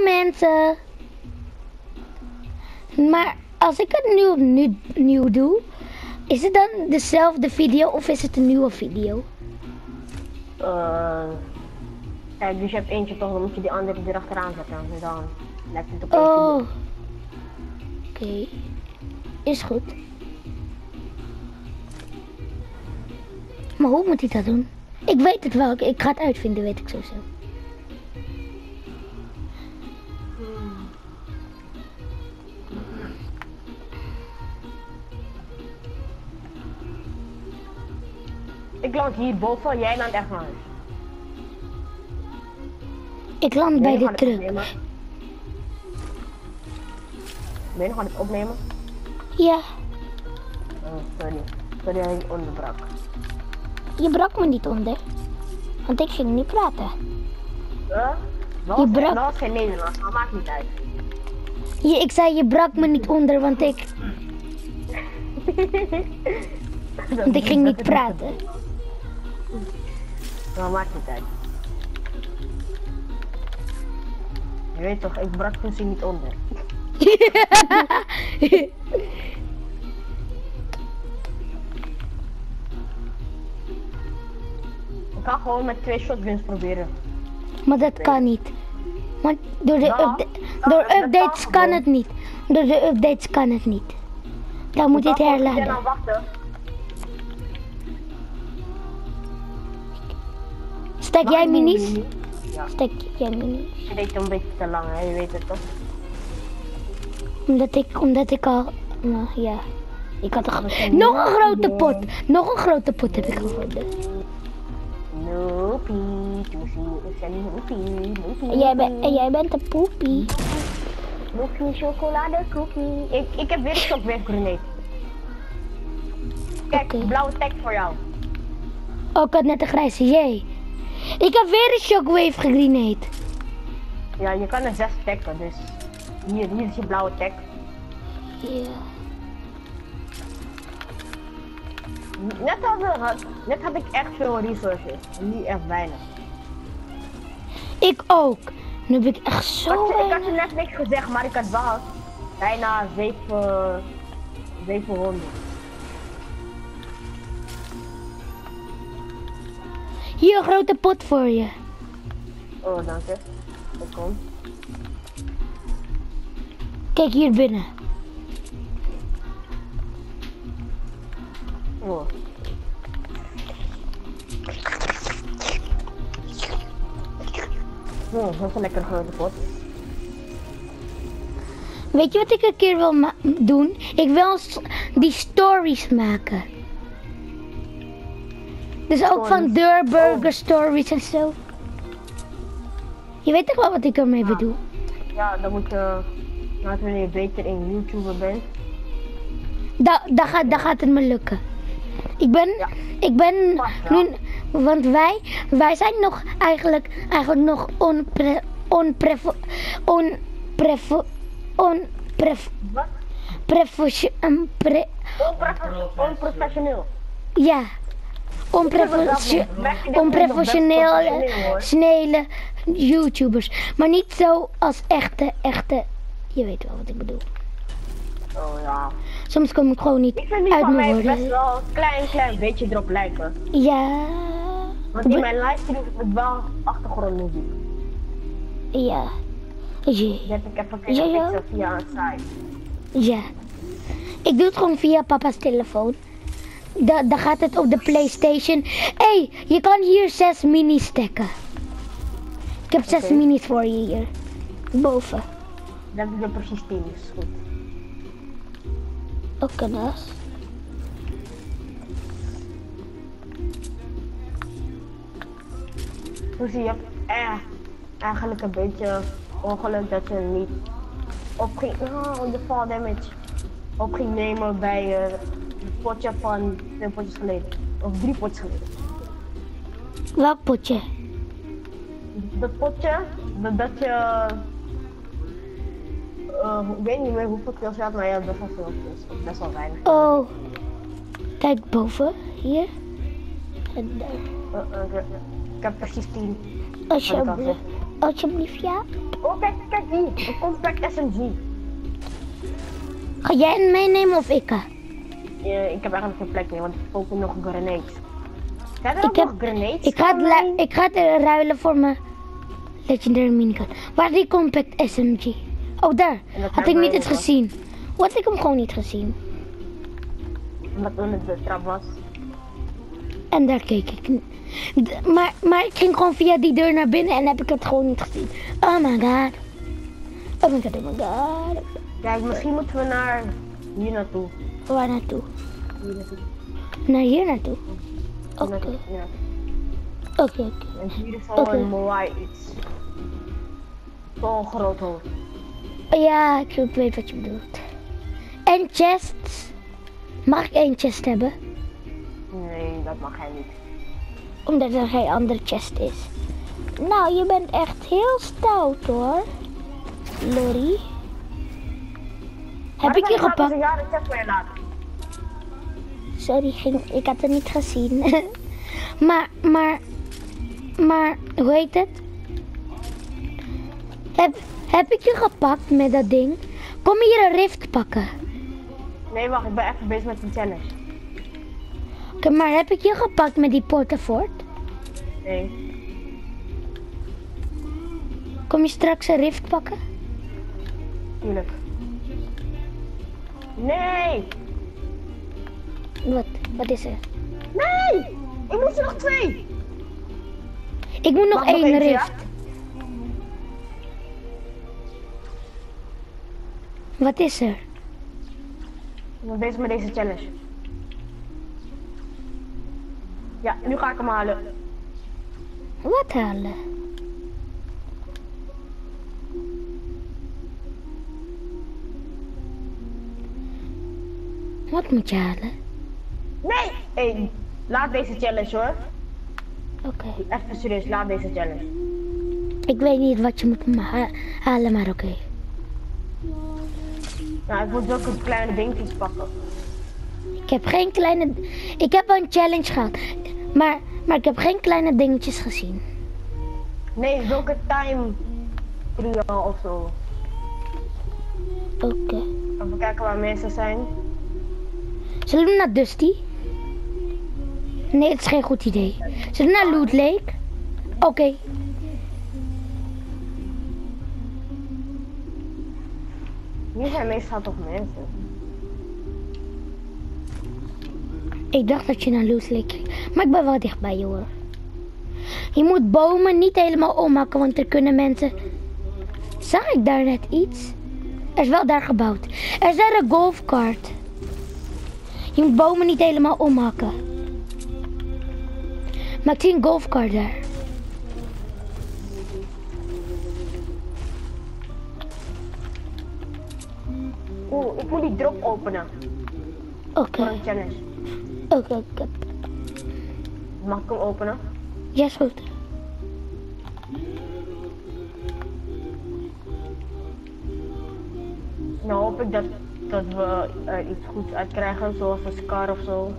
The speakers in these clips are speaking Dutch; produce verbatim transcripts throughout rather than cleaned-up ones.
mensen. Maar als ik het nu opnieuw nieuw doe, is het dan dezelfde video of is het een nieuwe video? Uh, kijk, dus je hebt eentje toch, dan moet je die andere erachteraan zetten. En dan lijkt het op één Oh. video. Oké. Okay. Is goed. Maar hoe moet hij dat doen? Ik weet het wel, ik ga het uitvinden, weet ik sowieso. Ik land hier boven, jij landt echt naar huis. Ik land Ben bij je de nog aan het truck. opnemen? Ben je nog aan het opnemen? Ja, Oh, sorry. Sorry dat ik onderbrak. je brak me niet onder. Want ik ging niet praten. Huh? Dat Je was, brak- dat was geen Nederlands, maar maakt niet uit. Je, ik zei je brak me niet onder, want ik, want ik ging niet praten. Dat maakt niet uit. Je weet toch, ik brak Pussy niet onder. Ik ga gewoon met twee shotguns proberen. Maar dat kan niet. Want door de, Ja, upda- dat- door dat kan updates kan gewoon. het niet. Door de updates kan het niet. Dan moet je het Ik ga gewoon herladen. aan wachten. Stek Mag jij ik die minis? mini? Ja, Stek jij minis? je deed een beetje te lang, hè? Je weet het toch? Omdat ik, omdat ik al, nou ja. Ik had een, gro- nog een grote pot. Nog een grote pot heb ik gevonden. Noopie, Pussy is een noopie, noopie. En jij, bent en jij bent een poepie. Noopie, chocoladecookie. Ik, ik heb weer een shockwave grenade. Kijk, Oké. blauwe tag voor jou. Oh, ik had net een grijze, jee. Ik heb weer een shockwave gegrenade. Ja, je kan er zes taggen, dus hier, hier is je blauwe tag. Ja. Net had, had, net had ik echt veel resources, nu echt weinig. Ik ook. Nu heb ik echt Ik zo had, je- ik had je weinig. net niks gezegd, maar ik had wel bijna zeven, zevenhonderd. Hier een grote pot voor je. Oh, dank je. Dat komt. Kijk hier binnen. Oh. Oh, dat is een lekker grote pot. Weet je wat ik een keer wil ma- doen? Ik wil s- die stories maken. Dus ook van Stories. deurburger stories en zo. Je weet toch wel wat ik ermee bedoel? Ja, dan moet je, laten wanneer je beter in YouTuber bent. Da dan, gaat, dan gaat het me lukken. Ik ben, Ja. ik ben Mag wel. nu, want wij, wij zijn nog eigenlijk, eigenlijk nog onpre, onprevo, onprevo, onprev, Wat? prevo, um, pre, Onprofe- Onprofessioneel. ja, onprofessionele, onprofessionele YouTubers, maar niet zo als echte, echte, je weet wel wat ik bedoel. Oh ja. Soms kom ik gewoon niet Ik vind die uit van mijn mij best woorden. wel een klein, klein beetje erop lijken. Ja, Want in mijn livestream is het wel achtergrondmuziek. ja, ja, Die heb ik even Ja, kunnen ja. fixen via een site. ja. Ik doe het gewoon via papa's telefoon. Da dan gaat het op de PlayStation. Hé, hey, je kan hier zes minis stekken. Ik heb zes Oké. minis voor je hier. Boven. Dan heb ik er precies tien, is goed. Oké, dat. Dus je hebt eh, eigenlijk een beetje ongeluk dat je niet op ging, oh, de fall damage op ging nemen bij eh, het potje van twee potjes geleden. Of drie potjes geleden. Welk potje? Dat potje, dat, dat je, uh, ik weet niet meer hoeveel kills je had, maar je had best wel veel kills. Best wel weinig. Oh. Kijk boven. Hier. En daar. Uh, uh, ik, ik heb precies tien. Alsjeblieft. Alsjeblieft, ja. Oh, kijk, kijk hier. Een compact S M G. Ga jij hem meenemen of ik? Ja, ik heb eigenlijk geen plek meer, want ik heb ook nog grenades. Zijn er ook Ik, heb, nog grenades? ik, ga het voor lu- mij? ik ga het eh, ruilen voor mijn legendary minigun. Waar is die compact S M G? Oh, daar. En dat Had zijn ik niet wij eens ook, gezien. Hoe had ik hem gewoon niet gezien? Omdat toen het de trap was. En daar keek ik. n- D- maar, maar ik ging gewoon via die deur naar binnen en heb ik het gewoon niet gezien. Oh my god. Oh my god, oh my god. Kijk, misschien moeten we naar hier naartoe. Waar naartoe? Hier naartoe. Naar hier naartoe. Hier Oké, naartoe, ja. oké, oké. En hier is Oké. al een mooi iets. Zo'n groot hoofd. Ja, ik ik weet wat je bedoelt. En chests. Mag ik één chest hebben? Nee, dat mag hij niet. Omdat er geen andere chest is. Nou, je bent echt heel stout hoor. Lorry. Heb ik je gepakt? Ja, ik heb je laten. Sorry, ging, ik had het niet gezien. maar, maar, maar, hoe heet het? Heb, heb ik je gepakt met dat ding? Kom hier een rift pakken. Nee, wacht, ik ben even bezig met een challenge. Oké, maar heb ik je gepakt met die portafort? Nee. Kom je straks een rift pakken? Tuurlijk. Nee! Wat? Wat is er? Nee! Ik moet er nog twee! Ik moet nog Mag ik één eentje, rift. Wat is er? Ik ben bezig met deze challenge. Ja, nu ga ik hem halen. Wat halen? Wat moet je halen? Nee! Hey, laat deze challenge hoor. Oké. Even serieus, laat deze challenge. Ik weet niet wat je moet ma- ha- halen, maar oké. Nou, ik moet zulke kleine dingetjes pakken. Ik heb geen kleine... Ik heb wel een challenge gehad. Maar, maar ik heb geen kleine dingetjes gezien. Nee, zulke time trio of zo. Oké. Even kijken waar mensen zijn. Zullen we naar Dusty? Nee, het is geen goed idee. Zullen we naar Loot Lake? Oké. Hier zijn meestal toch mensen. Ik dacht dat je naar Loot Lake ging. Maar ik ben wel dichtbij je hoor. Je moet bomen niet helemaal omhakken, want er kunnen mensen... Zag ik daar net iets? Er is wel daar gebouwd. Er is daar een golfkart. Je moet bomen niet helemaal omhakken. Maar ik zie een golfkart daar. Oeh, ik moet die drop openen. Oké, Voor een challenge. oké, oké. Mag ik hem openen? Ja, is goed. Nou hoop ik dat, dat we er iets goeds uit krijgen, zoals een scar of zo.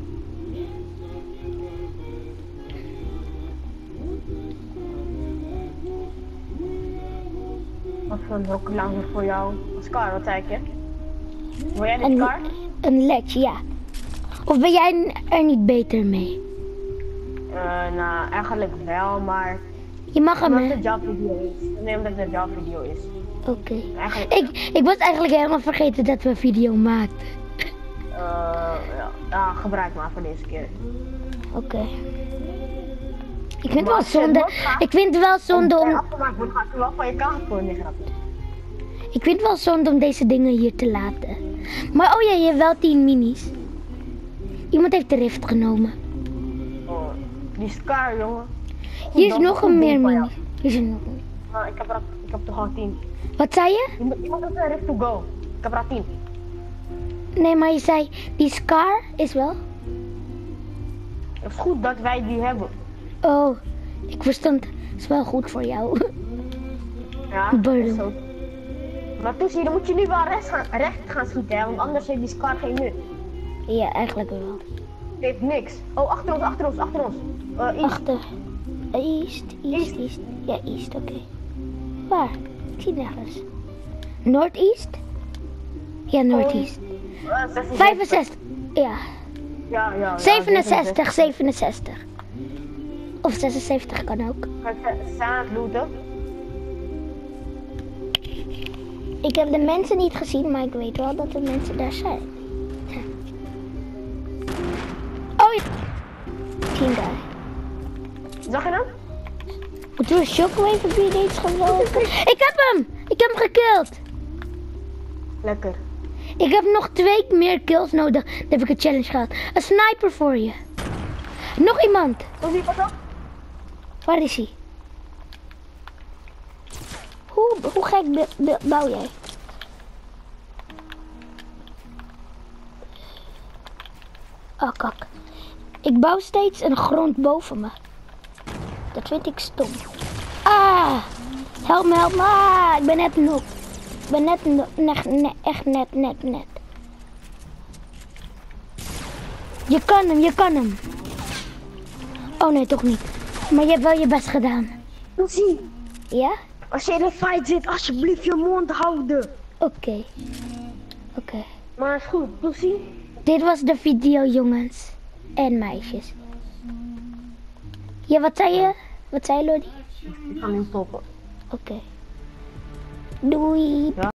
Wat voor een rocket launcher voor jou? Een scar, wat zei ik je? Wil jij die Een, scar? een ledge, ja. Of ben jij er niet beter mee? Uh, nou, eigenlijk wel, maar Je mag hem, omdat hè? het jouw video is. Nee, omdat het jouw video is. Oké. Eigenlijk, Ik, ik was eigenlijk helemaal vergeten dat we een video maakten. uh, ja, ja, gebruik maar voor deze keer. Oké. Ik vind het Maar wel als je het zonde. wordt gaat- Ik vind het wel zonde Als het om. afgemaakt wordt, gaat het wel van je kant voor een grapje. Ik vind het wel zonde om deze dingen hier te laten. Maar oh ja, je hebt wel tien minis. Iemand heeft de rift genomen. Oh, die scar, jongen. Hier is Dat nog goed een ding meer van mini. jou. Hier is er nog een. Nou, ik heb er, ik heb toch al tien. Wat zei je? Je moet, je moet ook een rift to go. Ik heb er al tien. Nee, maar je zei die scar is wel. Het is goed dat wij die hebben. Oh, ik verstond. Is wel goed voor jou. Ja, dat Burden. is zo. Maar toen zie je, dan moet je nu wel rechts gaan, recht gaan schieten, hè, want anders heeft die scar geen nut. Ja, eigenlijk wel. Die heeft niks. Oh, achter ons, achter ons, achter ons. Uh, east. Achter. East, east, East. east. Ja, east, oké. Waar? Ik zie nergens. Northeast? Ja, Northeast. Uh, zesendertig. vijfenzestig. Ja. Ja, ja, ja. zevenenzestig, zevenenzestig. Of zesenzeventig kan ook. Ze zijn aan het looten. Ik heb de mensen niet gezien, maar ik weet wel dat er mensen daar zijn. Oh ja. Tien daar. Zag je hem? Moeten we een shockwave grenades gebruiken? Ik heb hem! Ik heb hem gekild! Lekker. Ik heb nog twee meer kills nodig. Dan heb ik een challenge gehad. Een sniper voor je. Nog iemand. Hoe zie je wat op? Waar is hij? Hoe, hoe gek b- b- bouw jij? Oh kak. Ik bouw steeds een grond boven me. Dat vind ik stom. Ah! Help me, help me. Ah, ik ben net nog. Ik ben net, no- net, net, echt net, net, net. Je kan hem, je kan hem. Oh nee, toch niet. Maar je hebt wel je best gedaan. Lucy, Ja? als je in een fight zit, alsjeblieft je mond houden. Oké. Oké. Maar is goed, Lucy. Dit was de video, jongens. En meisjes. Ja, wat zei je? Wat zei je, Lodi? Ik ga nu stoppen. Oké. Doei. Ja.